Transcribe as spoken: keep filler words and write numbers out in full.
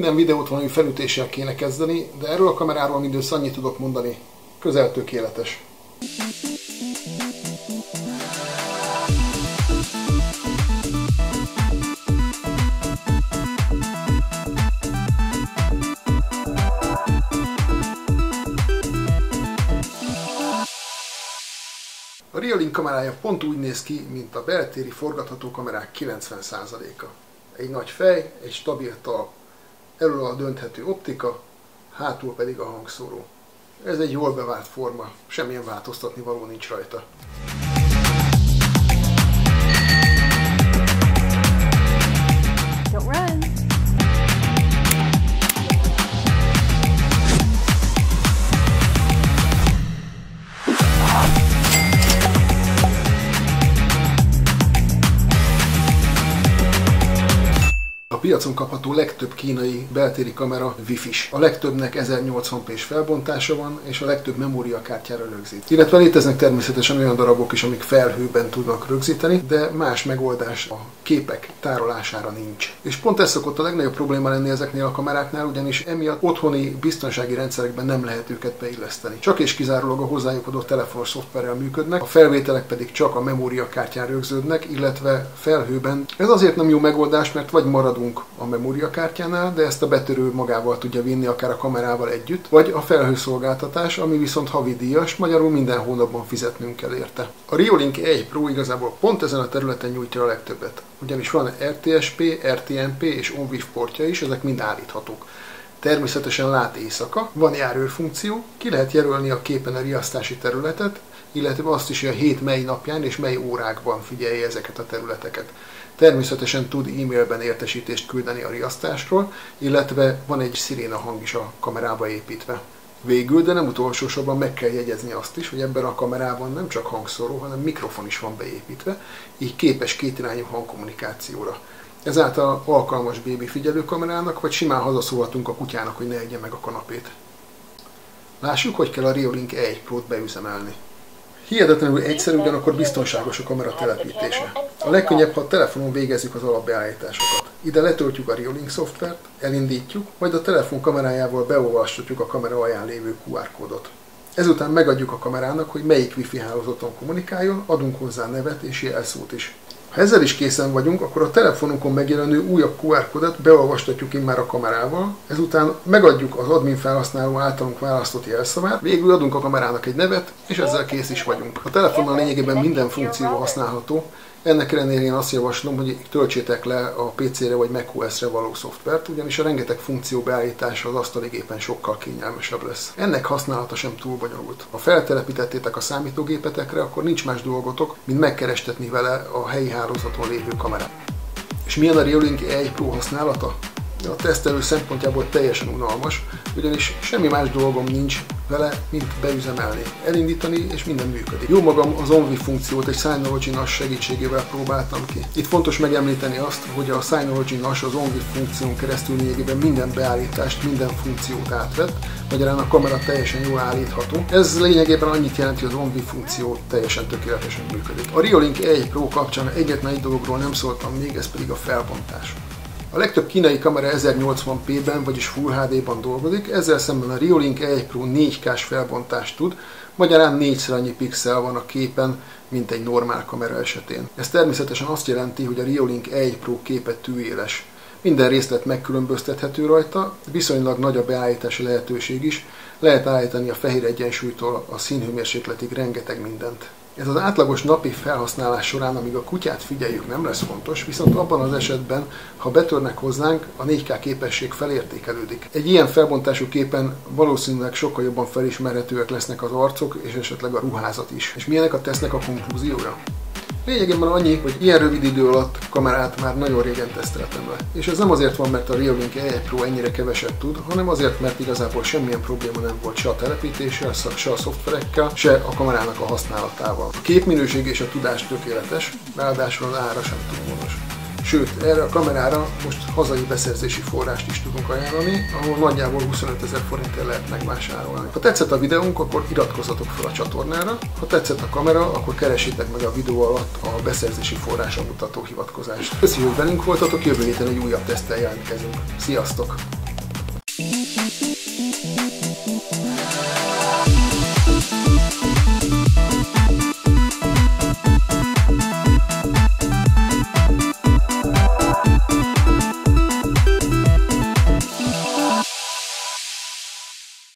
Minden videót valami felütéssel kéne kezdeni, de erről a kameráról mindössze annyit tudok mondani. Közel tökéletes. A Reolink kamerája pont úgy néz ki, mint a beltéri forgatható kamerák kilencven százaléka. Egy nagy fej, egy stabil talp, elől a dönthető optika, hátul pedig a hangszóró. Ez egy jól bevált forma, semmilyen változtatni való nincs rajta. Don't run. A piacon kapható legtöbb kínai beltéri kamera Wi-Fi-s. A legtöbbnek ezernyolcvan pés felbontása van, és a legtöbb memóriakártyára rögzít. Illetve léteznek természetesen olyan darabok is, amik felhőben tudnak rögzíteni, de más megoldás a képek tárolására nincs. És pont ez szokott a legnagyobb probléma lenni ezeknél a kameráknál, ugyanis emiatt otthoni biztonsági rendszerekben nem lehet őket beilleszteni. Csak és kizárólag a hozzájuk adott telefonos szoftverrel működnek, a felvételek pedig csak a memóriakártyán rögződnek, illetve felhőben. Ez azért nem jó megoldás, mert vagy maradunk a memóriakártyánál, de ezt a betörő magával tudja vinni akár a kamerával együtt, vagy a felhőszolgáltatás, ami viszont havidíjas, magyarul minden hónapban fizetnünk kell érte. A Reolink E egy Pro igazából pont ezen a területen nyújtja a legtöbbet, ugyanis van er té es pé, er té em pé és OnVIF portja is, ezek mind állíthatók. Természetesen lát éjszaka, van járőrfunkció, ki lehet jelölni a képen a riasztási területet, illetve azt is, hogy a hét mely napján és mely órákban figyelje ezeket a területeket. Természetesen tud e-mailben értesítést küldeni a riasztásról, illetve van egy sziréna hang is a kamerába építve. Végül, de nem utolsó sorban meg kell jegyezni azt is, hogy ebben a kamerában nem csak hangszóró, hanem mikrofon is van beépítve, így képes kétirányú hangkommunikációra. Ezáltal alkalmas bébi figyelőkamerának, vagy simán hazaszólhatunk a kutyának, hogy ne egye meg a kanapét. Lássuk, hogy kell a Reolink E egy Pro-t beüzemelni. Hihetetlenül egyszerű, ugyanakkor biztonságos a kamera telepítése. A legkönnyebb, ha a telefonon végezzük az alapbeállításokat. Ide letöltjük a Reolink szoftvert, elindítjuk, majd a telefon kamerájával beolvastatjuk a kamera alján lévő kú ár kódot. Ezután megadjuk a kamerának, hogy melyik Wi-Fi hálózaton kommunikáljon, adunk hozzá nevet és jelszót is. Ha ezzel is készen vagyunk, akkor a telefonunkon megjelenő újabb kú ár kódot beolvastatjuk immár a kamerával, ezután megadjuk az admin felhasználó általunk választott jelszavát, végül adunk a kamerának egy nevet, és ezzel kész is vagyunk. A telefonnal lényegében minden funkció használható, ennek ellenére én azt javaslom, hogy töltsétek le a pé cére vagy macOS-re való szoftvert, ugyanis a rengeteg funkció beállítása az asztali gépen sokkal kényelmesebb lesz. Ennek használata sem túl bonyolult. Ha feltelepítettétek a számítógépetekre, akkor nincs más dolgotok, mint megkerestetni vele a helyi hálózaton lévő kamerát. És milyen a Reolink E egy Pro használata? A tesztelő szempontjából teljesen unalmas, ugyanis semmi más dolgom nincs vele, mint beüzemelni, elindítani, és minden működik. Jó magam az OnVIF funkciót egy Synology NAS segítségével próbáltam ki. Itt fontos megemlíteni azt, hogy a Synology NAS az OnVIF funkción keresztül lényegében minden beállítást, minden funkciót átvett, magyarán a kamera teljesen jól állítható. Ez lényegében annyit jelenti, hogy az OnVIF funkció teljesen tökéletesen működik. A Reolink E egy Pro kapcsán egyetlen egy dologról nem szóltam még, ez pedig a felbontás. A legtöbb kínai kamera ezernyolcvan pé-ben, vagyis Full há dé-ban dolgozik, ezzel szemben a Reolink E egy Pro négy ká-s felbontást tud, magyarán négyszer annyi pixel van a képen, mint egy normál kamera esetén. Ez természetesen azt jelenti, hogy a Reolink E egy Pro képe tűéles. Minden részlet megkülönböztethető rajta, viszonylag nagy a beállítási lehetőség is, lehet állítani a fehér egyensúlytól a színhőmérsékletig rengeteg mindent. Ez az átlagos napi felhasználás során, amíg a kutyát figyeljük, nem lesz fontos, viszont abban az esetben, ha betörnek hozzánk, a négy ká képesség felértékelődik. Egy ilyen felbontású képen valószínűleg sokkal jobban felismerhetőek lesznek az arcok, és esetleg a ruházat is. És milyenek a tesznek a konklúziója? Lényegében annyi, hogy ilyen rövid idő alatt kamerát már nagyon régen teszteltem le. És ez nem azért van, mert a Reolink E egy Pro ennyire keveset tud, hanem azért, mert igazából semmilyen probléma nem volt se a telepítéssel, se a szoftverekkel, se a kamerának a használatával. A képminőség és a tudás tökéletes, ráadásul az ára sem túlvonos. Sőt, erre a kamerára most hazai beszerzési forrást is tudunk ajánlani, ahol nagyjából huszonötezer forintért lehet megvásárolni. Ha tetszett a videónk, akkor iratkozzatok fel a csatornára, ha tetszett a kamera, akkor keressétek meg a videó alatt a beszerzési forrásra mutató hivatkozást. Köszönjük, hogy velünk voltatok, jövő héten egy újabb teszttel jelentkezünk. Sziasztok!